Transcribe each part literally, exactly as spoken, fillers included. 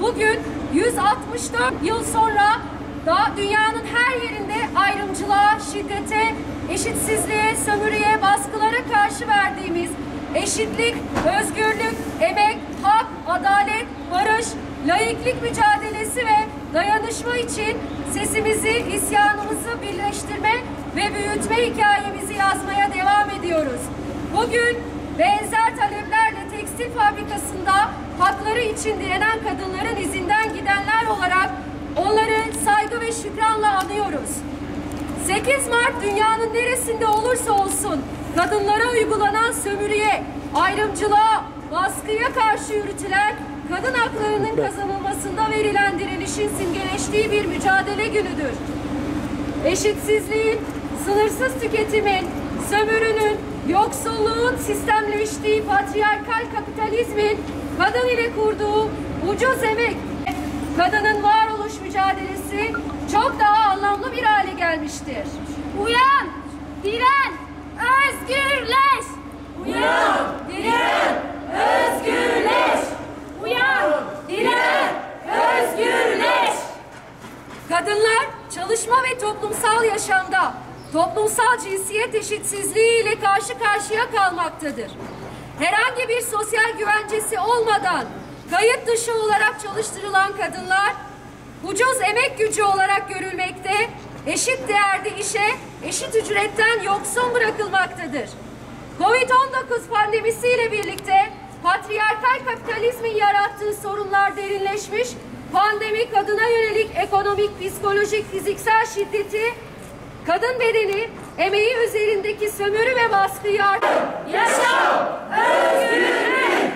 bugün yüz altmış dört yıl sonra da dünyanın her yerinde ayrımcılığa, şiddete, eşitsizliğe, sömürüye, baskılara karşı verdiğimiz eşitlik, özgürlük, emek, hak, adalet, barış, laiklik mücadelesi ve dayanışma için sesimizi, isyanımızı birleştirme ve büyütme hikayemizi yazmaya devam ediyoruz. Bugün benzer taleplerle tekstil fabrikasında hakları için direnen kadınların izinden gidenler olarak onları saygı ve şükranla anıyoruz. sekiz Mart dünyanın neresinde olursa olsun kadınlara uygulanan sömürüye, ayrımcılığa, baskıya karşı yürütülen kadın haklarının kazanılmasında verilen direnişin simgeleştiği bir mücadele günüdür. Eşitsizliğin, sınırsız tüketimin, sömürünün, yoksulluğun sistemleştiği patriarkal kapitalizmin kadın ile kurduğu ucuz emek, kadının varoluş mücadelesi çok daha anlamlı bir hale gelmiştir. Uyan, diren, özgürleş! Uyan, diren, özgürleş! Uyan, diren, özgürleş! Kadınlar çalışma ve toplumsal yaşamda toplumsal cinsiyet eşitsizliği ile karşı karşıya kalmaktadır. Herhangi bir sosyal güvencesi olmadan kayıt dışı olarak çalıştırılan kadınlar ucuz emek gücü olarak görülmekte, eşit değerde işe, eşit ücretten yoksun bırakılmaktadır. Covid on dokuz pandemisiyle birlikte patriarkal kapitalizmin yarattığı sorunlar derinleşmiş, pandemi kadına yönelik ekonomik, psikolojik, fiziksel şiddeti, kadın bedeni, emeği üzerindeki sömürü ve baskıyı artırıyor. Yaşam, özgürlük!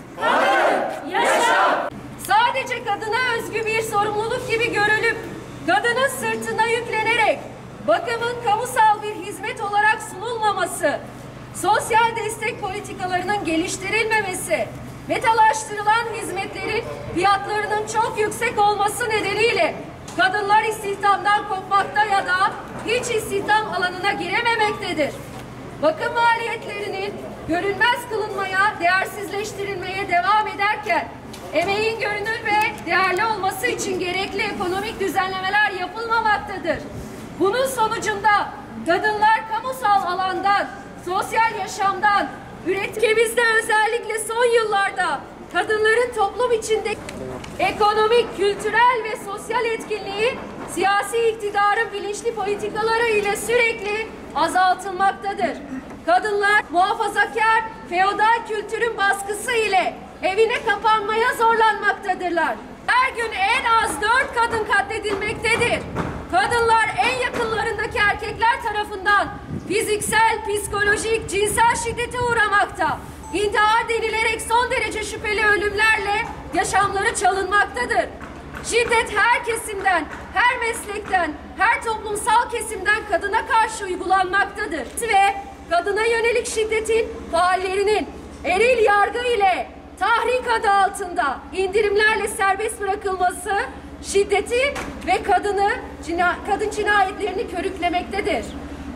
Kadın, yaşam! Sadece kadına özgü bir sorumluluk gibi görülüp kadının sırtına yüklenerek bakımın kamusal bir hizmet olarak sunulmaması, sosyal destek politikalarının geliştirilmemesi, metalaştırılan hizmetlerin fiyatlarının çok yüksek olması nedeniyle kadınlar istihdamdan kopmakta ya da hiç istihdam alanına girememektedir. Bakım maliyetlerinin görünmez kılınmaya, değersizleştirilmeye devam ederken emeğin görünür ve değerli olması için gerekli ekonomik düzenlemeler yapılmamaktadır. Bunun sonucunda kadınlar kamusal alandan, sosyal yaşamdan, üretimimizde özellikle son yıllarda kadınların toplum içinde ekonomik, kültürel ve sosyal etkinliği siyasi iktidarın bilinçli politikaları ile sürekli azaltılmaktadır. Kadınlar muhafazakar, feodal kültürün baskısı ile evine kapanmaya zorlanmaktadırlar. Her gün en az dört kadın katledilmektedir. Kadınlar en yakınlarındaki erkekler tarafından fiziksel, psikolojik, cinsel şiddete uğramakta. İntihar denilerek son derece şüpheli ölümlerle yaşamları çalınmaktadır. Şiddet her kesimden, her meslekten, her toplumsal kesimden kadına karşı uygulanmaktadır. Ve kadına yönelik şiddetin faallerinin eril yargı ile tahrik adı altında indirimlerle serbest bırakılması şiddeti ve kadını, cina, kadın cinayetlerini körüklemektedir.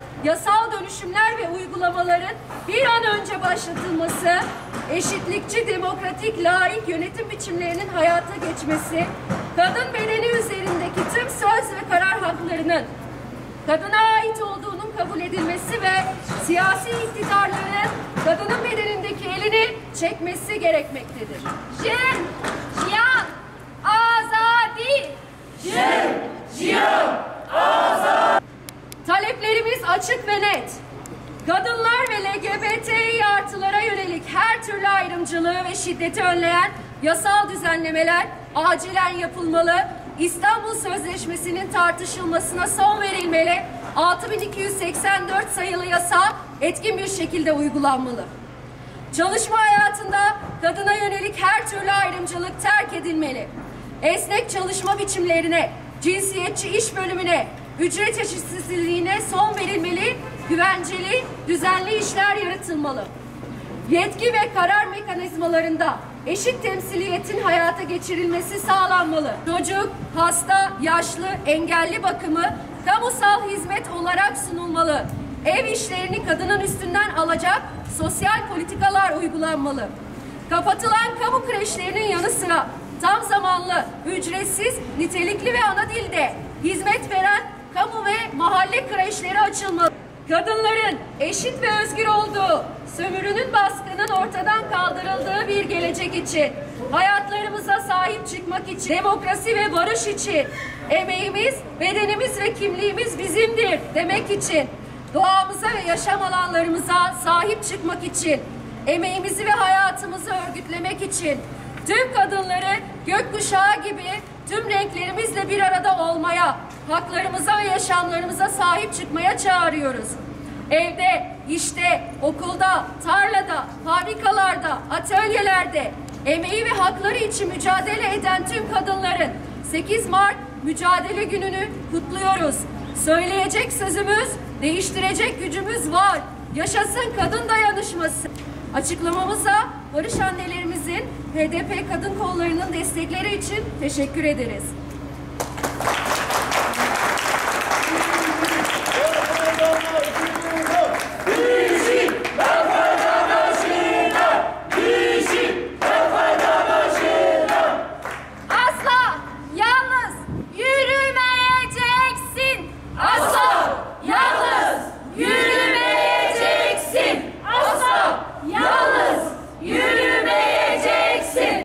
Yasal dönüşümler ve uygulamaların bir an önce başlatılması, eşitlikçi, demokratik, laik yönetim biçimlerinin hayata geçmesi, kadın bedeni üzerindeki tüm söz ve karar haklarının kadına ait olduğunun kabul edilmesi ve siyasi iktidarların kadının bedenindeki elini çekmesi gerekmektedir. Jin, jiyan, azadi! Jin, jiyan, azadi! Taleplerimiz açık ve net. Kadınlar ve L G B T İ artılara yönelik her türlü ayrımcılığı ve şiddeti önleyen yasal düzenlemeler acilen yapılmalı. İstanbul Sözleşmesi'nin tartışılmasına son verilmeli. altı bin iki yüz seksen dört sayılı yasa etkin bir şekilde uygulanmalı. Çalışma hayatında kadına yönelik her türlü ayrımcılık terk edilmeli. Esnek çalışma biçimlerine, cinsiyetçi iş bölümüne, ücret eşitsizliğine son verilmeli, güvenceli, düzenli işler yaratılmalı. Yetki ve karar mekanizmalarında eşit temsiliyetin hayata geçirilmesi sağlanmalı. Çocuk, hasta, yaşlı, engelli bakımı kamusal hizmet olarak sunulmalı. Ev işlerini kadının üstünden alacak sosyal politikalar uygulanmalı. Kapatılan kamu kreşlerinin yanı sıra tam zamanlı, ücretsiz, nitelikli ve ana dilde hizmet veren kamu ve mahalle kreşleri açılmalı. Kadınların eşit ve özgür olduğu, sömürünün baskının ortadan kaldırıldığı bir gelecek için, hayatlarımıza sahip çıkmak için, demokrasi ve barış için, emeğimiz, bedenimiz ve kimliğimiz bizimdir demek için, doğamıza ve yaşam alanlarımıza sahip çıkmak için, emeğimizi ve hayatımızı örgütlemek için, tüm kadınları gökkuşağı gibi tüm renklerimizle bir arada olmaya, haklarımıza ve yaşamlarımıza sahip çıkmaya çağırıyoruz. Evde, işte, okulda, tarlada, fabrikalarda, atölyelerde emeği ve hakları için mücadele eden tüm kadınların sekiz Mart Mücadele Günü'nü kutluyoruz. Söyleyecek sözümüz, değiştirecek gücümüz var. Yaşasın kadın dayanışması. Açıklamamıza Barış Annelerimizin H D P kadın kollarının destekleri için teşekkür ederiz.